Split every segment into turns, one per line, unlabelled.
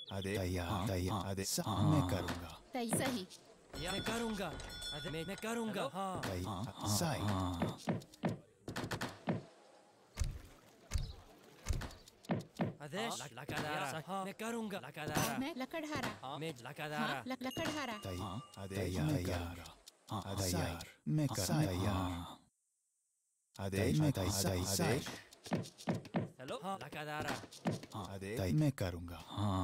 तैयार तैयार मैं करूँगा।
सही।
या मैं करूँगा। मैं करूँगा। हाँ।
सही।
आदेश लकड़हारा। हाँ मैं करूँगा लकड़हारा।
मैं लकड़हारा।
मैं लकड़हारा।
लकड़हारा।
तैयार मैं करूँगा। तैयार मैं करूँगा। आदेश मैं आदेश।
हेलो हाँ लकड़हारा।
आदेश मैं करूँगा।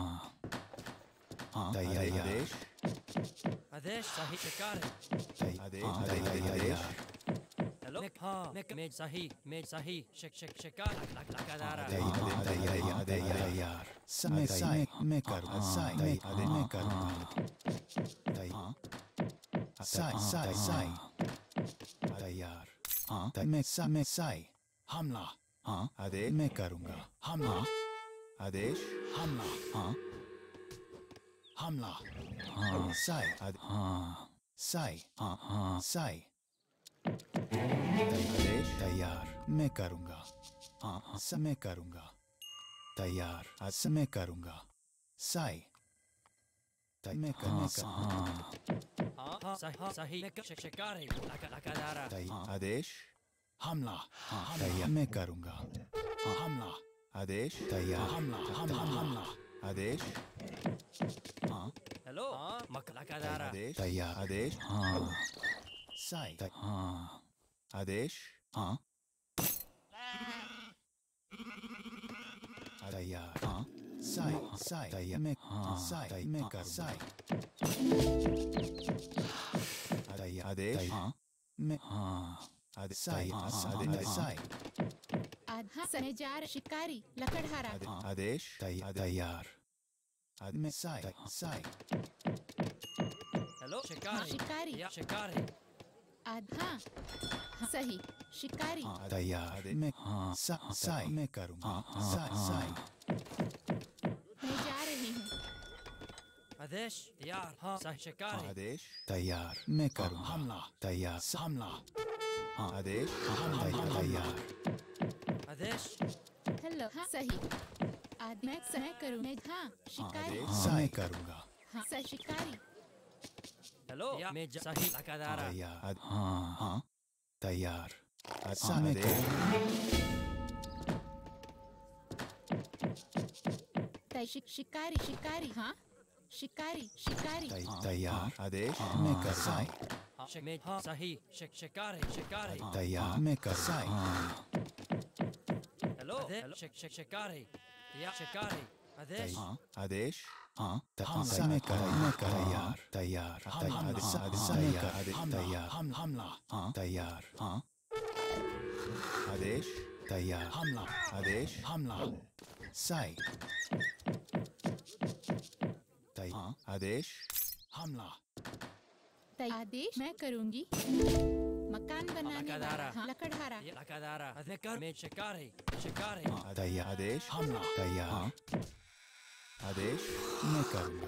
तैयार आदेश।
आदेश सही शिकार है।
आदेश तैयार।
हेलो हाँ मैं सही शिकार लकड़हारा।
तैयार मैं मैं करूँगा। मैं करूँगा। तैयार मैं साई हमला। आदेश मैं करूँगा। हमला। आदेश हमला। हमला। साई साई साई। आदेश तैयार मैं करूँगा। मैं करूँगा। तैयार मैं करूँगा। साई मैं करूँगा।
हाँ सही शिकार है लकड़हारा।
आदेश हमला। तैयार मैं करूँगा। हमला। आदेश तैयार। हमला। आदेश
हेलो हाँ लकड़हारा।
तैयार आदेश साई आदेश तैयार साई तैयार मैं कर साई आदेश मैं आदेश साई
आधा सनेजार शिकारी लकड़हारा।
आदेश तैयार मैं साई
हेलो शिकारी। या शिकारी।
आधा सही शिकारी।
तैयार मैं साई मैं करूँगा। साई
मैं जा रही हूँ।
आदेश तैयार। हाँ सही शिकारी।
आदेश तैयार मैं करूँगा। हमला तैयार हमला। आदेश तैयार।
आदेश
हेलो हाँ सही। मैं समय करूँ। मैं हाँ शिकारी।
मैं करूँगा।
हाँ सही शिकारी।
हेलो मैं सही लकड़हारा।
तैयार तैयार मैं
शिकारी। हाँ शिकारी।
तैयार आदेश मैं कर साई
मैं हाँ सही शिकारी।
तैयार मैं कर साई
हेलो शिकारी। या शिकारी। आदेश
आदेश मैं कर तैयार तैयार हमला तैयार आदेश तैयार हमला आदेश हमला साई आदेश हमला
आदेश मैं करूँगी। मकान बनाने वाला। हाँ लकड़हारा।
मैं शिकारी।
तैयार आदेश हमला तैयार आदेश मैं करूँगा।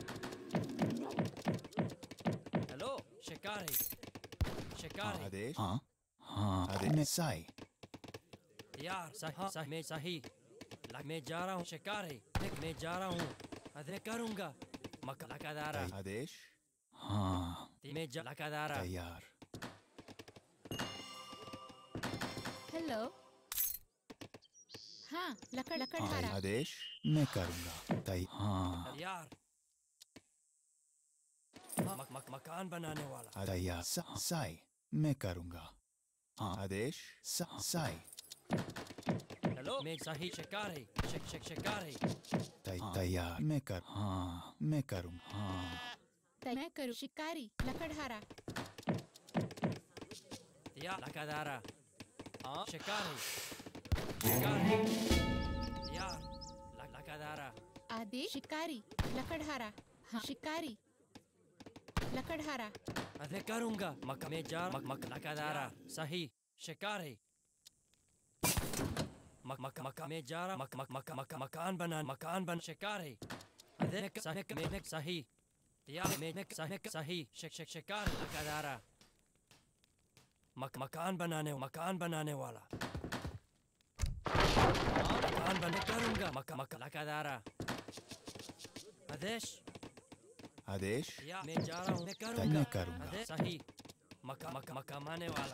हेलो शिकारी।
आदेश आदेश मैं साई
यार सही मैं सही मैं जा रहा हूँ शिकारी। मैं जा रहा हूँ। मैं करूँगा लकड़हारा।
आदेश
मैं लकड़हारा।
तैयार
हेलो हाँ लकड़हारा।
आदेश मैं करूँगा।
यार मकान बनाने वाला।
तैयार साई मैं करूँगा। आदेश साई
हेलो मैं सही शिकारी।
तैयार मैं करूँगा।
मैं करूँ शिकारी लकड़हारा।
या लकड़हारा। हाँ शिकारी। यार लकड़हारा।
आदेश शिकारी लकड़हारा। हाँ शिकारी लकड़हारा।
मैं करूँगा मैं जा लकड़हारा। सही शिकारी। मैं जा रहा मकान बन शिकारी। मैं सही या मैं सही शिकारी लकड़हारा। मकान बनाने वाला। मकान बने करूँगा लकड़हारा। आदेश
आदेश
या मैं जा रहा हूँ मैं
मैं
करूँगा
करूँगा
आदेश सही मकामाने वाला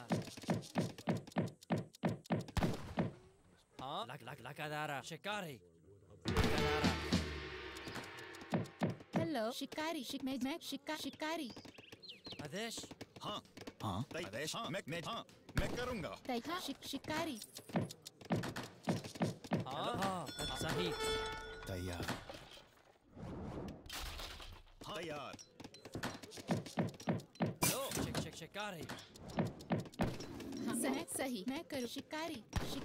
हाँ लकादारा शिकारी लकादारा
हेलो शिकारी मैं शिकारी
आदेश
हाँ आदेश मैं करूँगा
हाँ शिकारी
हाँ सही
तैयार तैयार
लो शिकारी
हाँ सही मैं करूँ शिकारी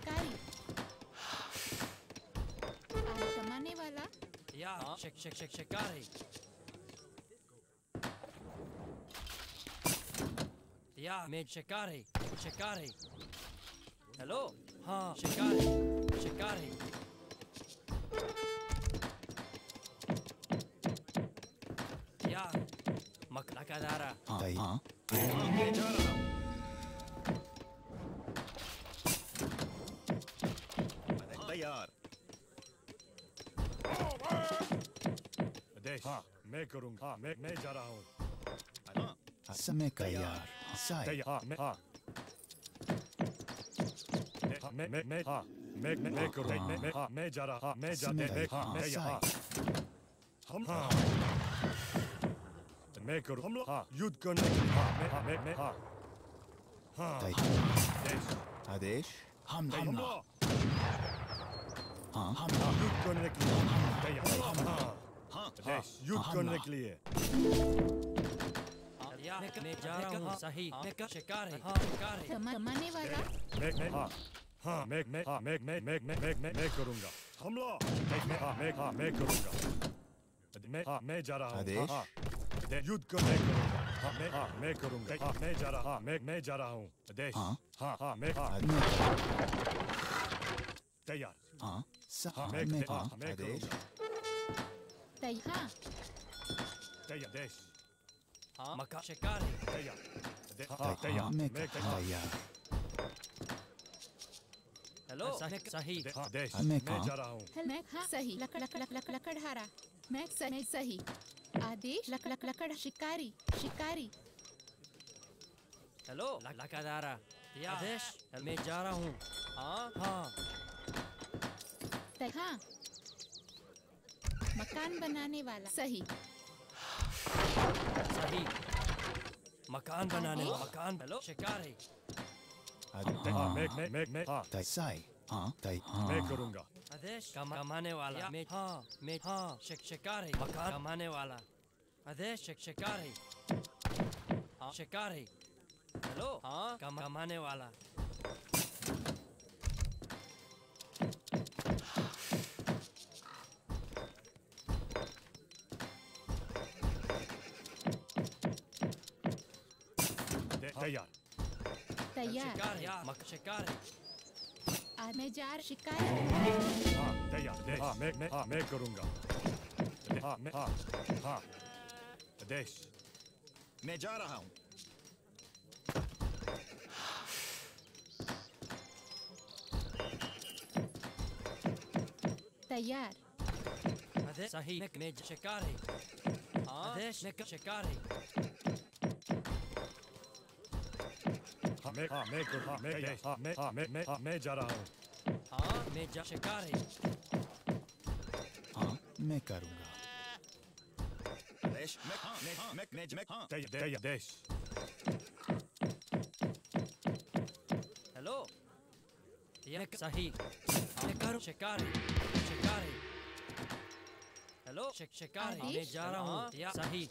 कमाने वाला
या शिकारी या मैं शिकारी हेलो हाँ शिकारी या लकादारा
हाँ
मैं जा रहा हूँ तैयार
आदेश हाँ मैं करूँगा हाँ मैं जा रहा हूँ
समय तैयार साई
तैयार हाँ मैं हाँ मैं हाँ मैं करूँगा मैं हाँ मैं जा रहा हाँ मैं जाते मैं हाँ मैं यहाँ हम हाँ मैं करूँ हम लोग हाँ युद्ध करने के लिए हाँ मैं हाँ हाँ
आदेश हमला हाँ
युद्ध करने के लिए तैयार हाँ आदेश युद्ध करने के लिए
मैं जा रहा हूँ सही मैं शिकारी
कमाने वाला
मैं हाँ हाँ मैं करूँगा हमला मैं करूँगा मैं जा रहा हूँ
आदेश
हाँ युद्ध करने करूँगा हाँ मैं करूँगा हाँ मैं जा रहा हाँ मैं जा रहा हूँ आदेश हाँ मैं हाँ तैयार
हाँ
मैं
आदेश
हाँ
तैयार आदेश
हाँ मका शिकारी
तैयार तैयार
मैं
मैं
तैयार
हेलो सही
आदेश
मैं
मैं जा रहा हूँ
मैं हाँ सही लकड़हारा मैं सही आदेश लकड़ शिकारी
हेलो लकादारा या आदेश मैं जा रहा हूँ हाँ
हाँ मकान बनाने वाला सही
मकान बनाने मकान हेलो शिकारी
हाँ मैं हाँ
साई हाँ
मैं करूँगा
आदेश कमाने वाला मैं हाँ शिकारी मकान कमाने वाला आदेश शिकारी हाँ शिकारी हेलो हाँ कमाने वाला
तैयार
शिकारी
मैं जा शिकारी
हाँ तैयार हाँ मैं करूँगा हाँ मैं हाँ आदेश
मैं जा रहा हूँ
तैयार
आदेश सही मैं शिकारी आदेश मैं शिकारी
मैं करूँ मैं जा रहा हूँ
मैं जा शिकारी
हाँ मैं करूँगा
आदेश मैं
तैयार आदेश
हेलो ये सही मैं करूँ शिकारी हेलो शिकारी मैं जा रहा हूँ या सही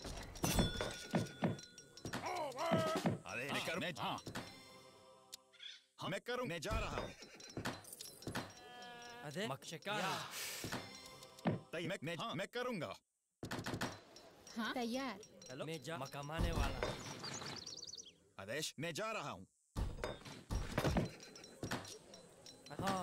अरे मैं करूँ मैं जा रहा हूँ
अरे शिकारी
मैं करूँगा
हाँ तैयार
हेलो मैं जा कमाने वाला
आदेश मैं जा रहा हूँ
हाँ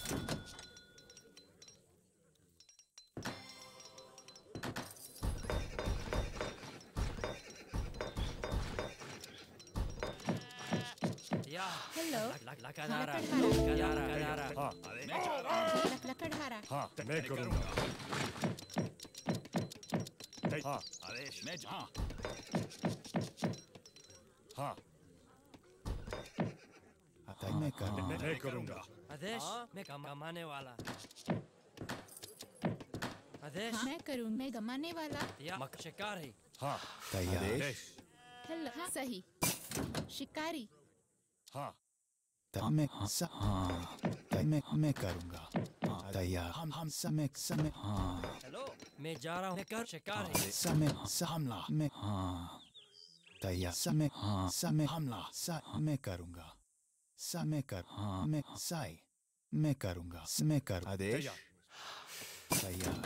हेलो
लकादारा
हाँ
लकड़हारा
हाँ मैं करूँगा हाँ
आदेश मैं हाँ
हाँ
मैं करूँगा
मैं करूँगा
आदेश मैं कमाने वाला आदेश
मैं करूँ मैं कमाने वाला
या शिकारी
हाँ
तैयार
आदेश
हेलो हाँ सही शिकारी
हाँ
मैं मैं करूँगा तैयार हम समय समय हाँ
हेलो मैं जा रहा हूँ मैं कर शिकारी
समय हमला मैं हाँ तैयार समय हाँ समय हमला मैं करूँगा समय कर हाँ मैं साई मैं करूँगा मैं कर आदेश तैयार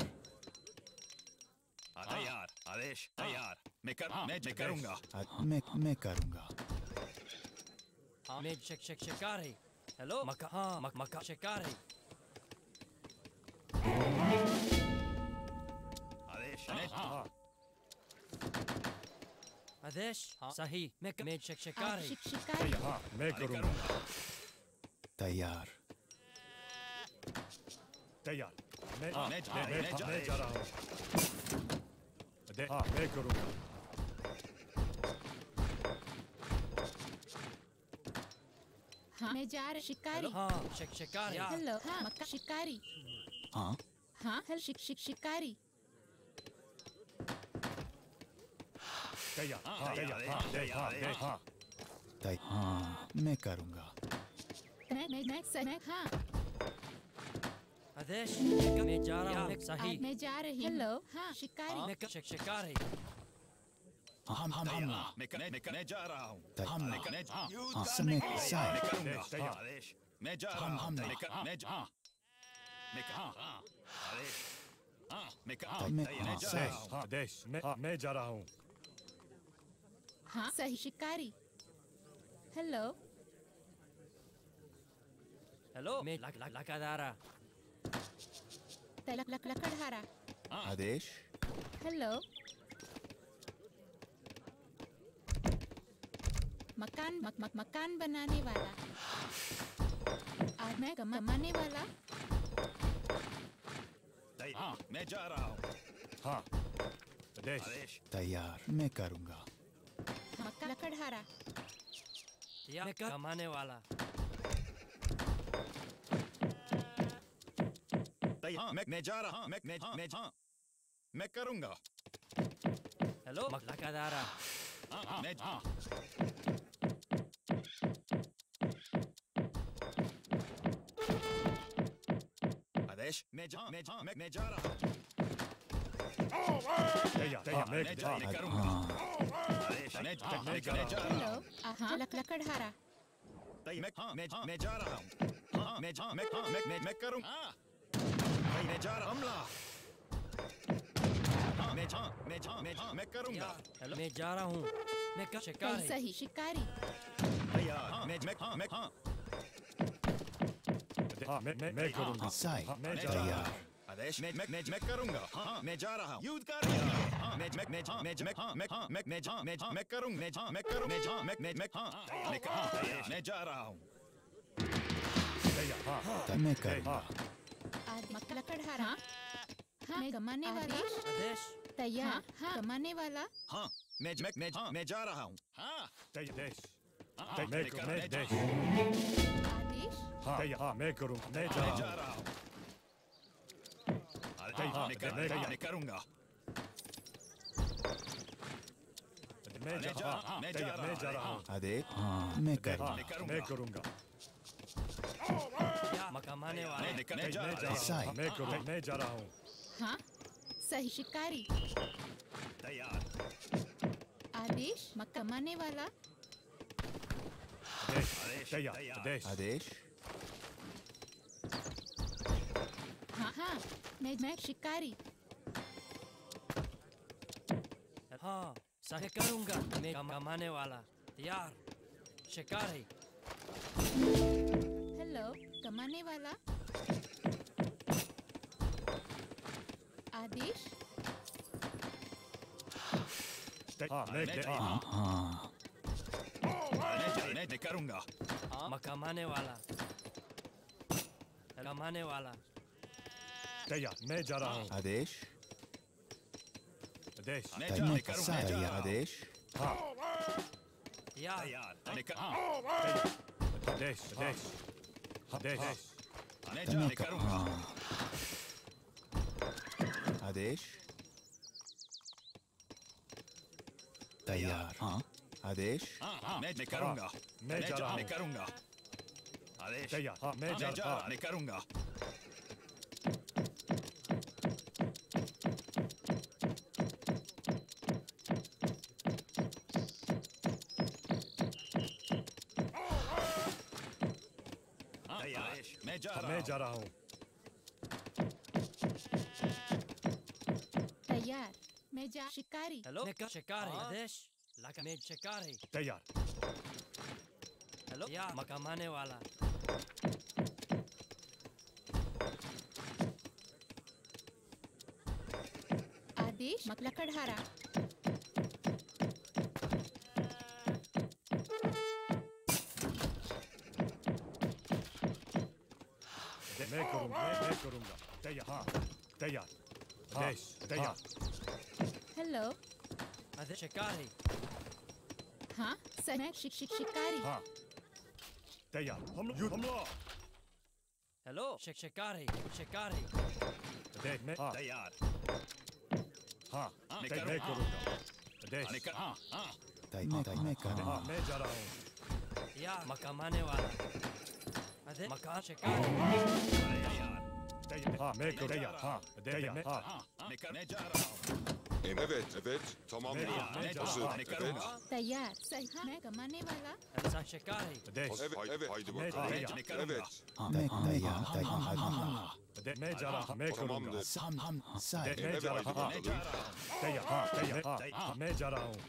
तैयार आदेश तैयार मैं करूँगा
मैं करूँगा
हाँ मैं शिकारी हेलो मका हाँ मका शिकारी
आदेश
हाँ
आदेश हाँ सही मैं शिकारी
शिकारी
हाँ मैं करूँगा
तैयार
तैयार मैं
मैं
जा रहा हूँ हाँ मैं करूँगा
हाँ मैं जा रहा शिकारी
हाँ शिकारी
हेलो हाँ मक्का शिकारी
हाँ
हाँ हेलो शिकारी
तैयार हाँ तैयार हाँ
हाँ मैं करूँगा
मैं सही हाँ
आदेश मैं जा रहा हूँ सही
मैं जा रही हेलो हाँ शिकारी
मैं शिकारी
हमला
मैं जा रहा हूँ
हमला
हाँ
हाँ समय साई
मैं करूँगा
तैयार
आदेश मैं जा रहा हूँ मैं जा रहा हूँ
हाँ आदेश मैं जा रहा हूँ
हाँ सही शिकारी हेलो
हेलो मैं लकादारा
लकड़हारा
आदेश
हेलो मकान बनाने वाला आज मैं कमाने वाला
हाँ मैं जा रहा हूँ
हाँ आदेश
आदेश
तैयार मैं करूँगा
लकड़हारा
या मैं कमाने वाला
हाँ मैं जा रहा हूँ मैं करूँगा
हेलो लकादारा
मैं आदेश मैं जा रहा हूँ
तैयार
मैं करूँगा आदेश मैं जा रहा हूँ
हेलो हाँ लकड़हारा
मैं जा रहा हूँ हाँ मैं करूँगा मैं जा रहा हमला हाँ मैं करूँगा
हेलो मैं जा रहा हूँ मैं शिकारी
सही शिकारी
तैयार हाँ मैं
हाँ मैं करूँगा
साई
हाँ मैं जा रहा
तैयार
हूँ
आदेश मैं करूँगा हाँ मैं जा रहा हूँ युद्ध कर हाँ मैं जा रहा हूँ
तैयार हाँ
मैं करूँगा
लकड़हारा हाँ मैं कमाने वाला
आदेश
तैयार हाँ कमाने वाला
हाँ मैं जा रहा हूँ हाँ
तैयार
आदेश
हाँ तैयार हाँ मैं करूँगा मैं जा
मैं
रहा
जा
हूँ
रहा हूँ मैं करूँगा
मैं जा रहा हूँ
आदेश हाँ मैं करूँगा
मैं करूँगा
या कमाने वाला
मैं जा रहा हूँ
साई
मैं जा रहा हूँ
हाँ सही शिकारी
तैयार
आदेश कमाने वाला
तैयार आदेश
आदेश
हाँ हाँ मैं शिकारी
हाँ सही करूँगा मैं कमाने वाला यार शिकारी
हेलो कमाने वाला आदेश
हाँ
हाँ
मैं करूँगा
हाँ कमाने वाला कमाने वाला
तैयार मैं जा रहा हूँ
आदेश
आदेश
मैं
तैयार
जा
मैं
करूंगा
सा तैयार आदेश
हाँ
या
तैयार मैं कर
आदेश आदेश आदेश
मैं जा
मैं
करूंगा
आदेश तैयार हाँ आदेश
हाँ मैं करूंगा
मैं जा रहा हूँ।
मैं करूंगा आदेश
तैयार हाँ मैं
मैं
जा
जा
रहा
रहा मैं करूंगा तैयार मैं जा रहा
मैं
हूँ
जा रहा हूँ
तैयार मैं जा शिकारी
हेलो मैं शिकारी आदेश लगा मैं शिकारी
तैयार
हेलो या कमाने वाला
आदेश लकड़हारा
मैं करूँगा तैयार हाँ तैयार आदेश तैयार
हेलो
आदेश शिकारी
हाँ मैं शिकारी
हाँ तैयार हमला
हेलो शिकारी शिकारी
आदेश मैं हाँ
तैयार
हाँ
मैं
मैं
करूंगा।
करूँगा आदेश
मैं कर हाँ
मैं कर
हाँ मैं जा रहा हूँ
या कमाने वाला आदेश मकान शिकारी
तैयार हाँ मैं करूँगा तैयार हाँ तैयार मैं हाँ
मैं जा रहा हूँ
Evet, evet. Tamamdır.
मैं जा
Hazır.
रहा हूँ
मैं
Evet.
करूंगा
तैयार सही हाँ, मैं कमाने वाला
ऐसा शिकारी
आदेश
Evet, evet. Haydi
मैं
bakalım.
तैयार
मैं करूंगा
Evet.
हाँ मैं तैयार तैयार
आदेश मैं जा रहा हूँ मैं करूँगा
हम साय
मैं
Evet,
जा रहा
haydi
हूँ
मैं जा
bakalım.
रहा हूँ
तैयार हाँ तैयार हाँ मैं जा रहा हूँ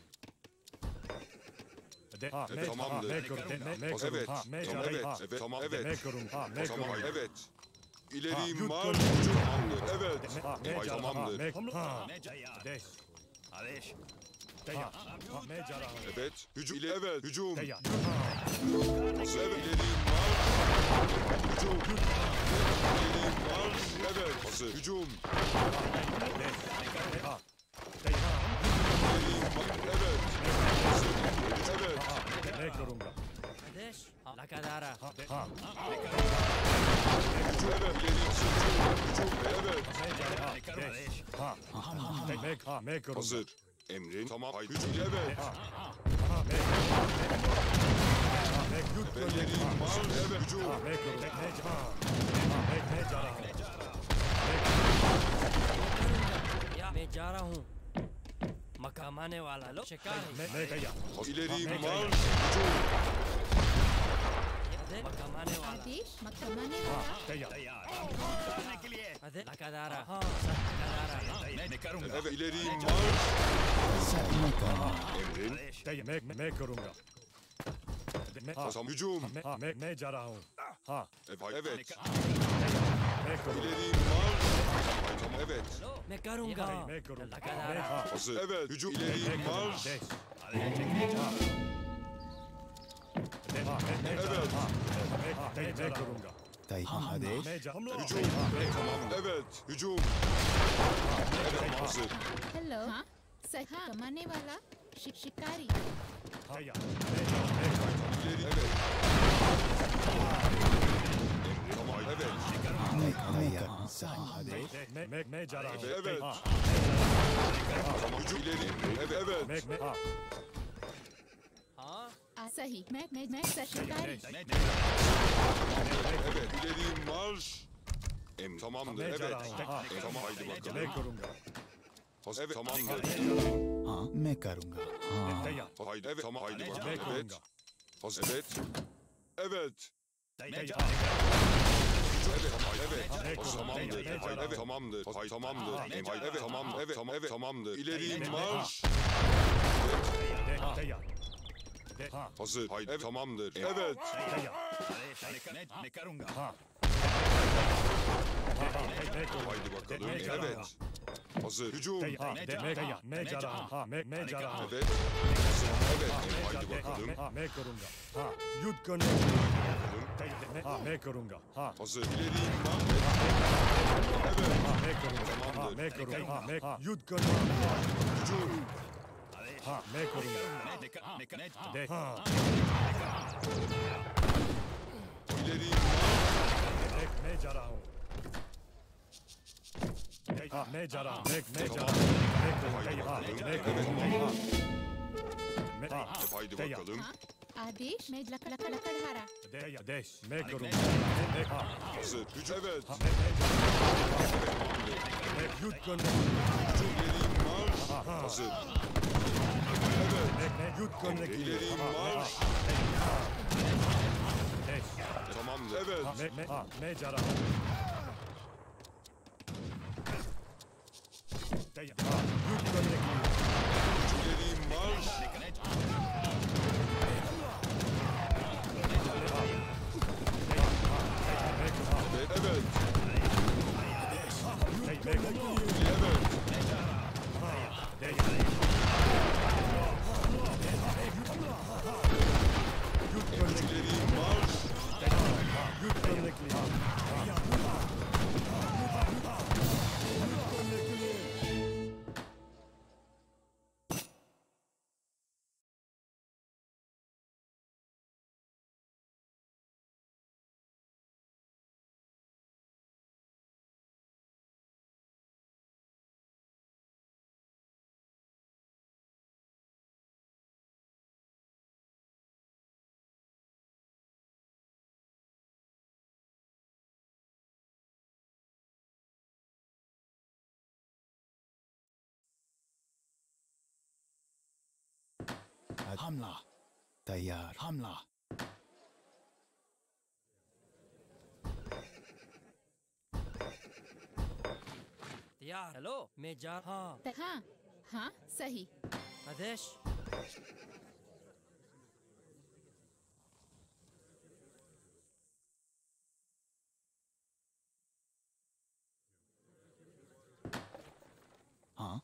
हाँ मैं
tamamdır.
मैं करूँगा मैं
Evet.
करूँगा हाँ मैं जा
Tamam,
रहा हूँ
evet. Evet, tamam,
मैं
evet.
करूँगा हाँ
O
मैं
zaman
करूँगा
evet. İleri
yut
marş.
kırmızı.
Tamamdır. Evet.
हाँ मैं
Hay
जा रहा हूँ
tamamdır.
मैं हाँ
मैं तैयार
आदेश
आदेश
तैयार हाँ मैं जा रहा हूँ
Evet. Hücum. İleri. Evet. Hücum.
तैयार
Hazır. Evet. İleri marş. Hücum. İleri marş. Evet. Hazır. Hücum.
आदेश हाँ तैयार
İleri marş. Evet. Hazır. Evet.
हाँ मैं करूँगा
आदेश लकादारा
हाँ हाँ
Hücum. Evet. İleri hücum. Evet.
मैं जा रहा हूँ आदेश हाँ हाँ मैं करूँगा
Hazır. Emrin. Tamam. Haydi. Hücum. Evet.
हाँ मैं युद्ध
Ve ileri marş. Evet. Hücum.
हाँ मैं करूँगा मैं जा रहा हूँ
या मैं जा रहा हूँ कमाने वाला लो शिकारी
मैं तैयार
İleri marş. Hücum.
आदेश कमाने वाला
आदेश कमाने वाला
तैयार
तैयार करने के लिए
आदेश लकादारा हाँ लकादारा
मैं करूंगा
Evet. İleri marş.
साय मैं कर
Emrin.
तैयार मैं करूँगा मैं
Tamam. Hücum.
हाँ मैं जा रहा हूँ हाँ
Evet.
मैं करूँगा
İleri marş. Hay tamam. Evet.
मैं करूँगा
मैं करूँगा
लकादारा
हाँ
Hazır. Evet. Hücum. İleri marş.
आदेश हाँ मैं करूँगा
तैयार आदेश
मैं जा
Hücum. Tamam. Evet. Hücum. Evet. Hazır.
Hello हाँ सही हाँ, कमाने वाला शिकारी
तैयार
İleri. Evet. Emrin. Tamam. Evet.
मैं तैयार साय आदेश
मैं जा रहा हूँ
Evet.
हाँ
Tamam. Hücum. İleri. Evet. Evet.
मैं हाँ
हाँ
सही मैं शिकारी
Evet. İleri marş. Tamamdır.
मैं जा
Evet.
रहा हूँ हाँ
Tamam. Haydi bakalım.
मैं करूँगा
Hazır. Evet. Tamamdır.
हाँ मैं करूँगा हाँ
तैयार
Haydi. Evet. Tamam. Haydi
मैं
bakalım. Evet.
करूँगा
Hazır. Evet. Evet.
मैं जा
Evet. Hay evet.
Evet.
Hazır. Tamamdır.
Evet.
Hay evet. Tamamdır. Hay tamamdır. Hay evet. Tamamdır. Evet. Tamam. Evet. Tamamdır. İleri
Evet.
marş.
तैयार हाँ
Hazır. Hay evet. Tamamdır. Evet.
तैयार
मैं करूंगा
हाँ मैं करूँगा
Haydi bakalım.
मैं जा रहा
Evet.
हूँ
Hazır. Hücum.
Teyar. मैं जा रहा हूँ हाँ मैं जा रहा हूँ
Evet. Hazır. Evet. Haydi bakalım.
हाँ मैं करूँगा हाँ युद्ध करने हाँ मैं करूँगा हाँ
Hazır. İleri inme. Evet.
हाँ मैं करूँगा हाँ मैं करूँगा हाँ मैं हाँ युद्ध करने
Hücum.
हाँ मैं करूँगा देख हाँ
İleri inme.
देख मैं जा रहा हूँ हाँ मैं जा रहा हूँ मैं जा रहा हूँ मैं करूँगा हाँ मैं करूँगा हाँ
Haydi
तैयार
bakalım.
हाँ आदेश मैं लकड़हारा
देश मैं करूँगा मैं हाँ
Hazır. Hücum. Evet.
मैं युद्ध करने
Hücum. İleri marş. Hazır. Evet.
मैं युद्ध करने के लिए
İleri
हाँ
marş.
देश
Tamamdır. Evet.
मैं जा रहा हूँ तैयार हाँ युद्ध करने के लिए
İleri marş. Evet. Evet. İleri marş.
हमला तैयार हमला
तैयार हेलो मैं जा हाँ
हाँ हाँ सही
आदेश
हाँ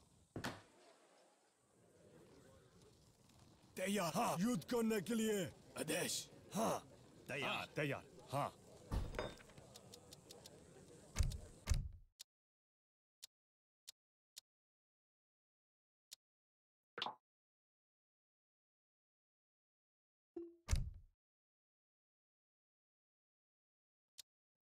तैयार हाँ युद्ध करने के लिए आदेश हाँ तैयार हाँ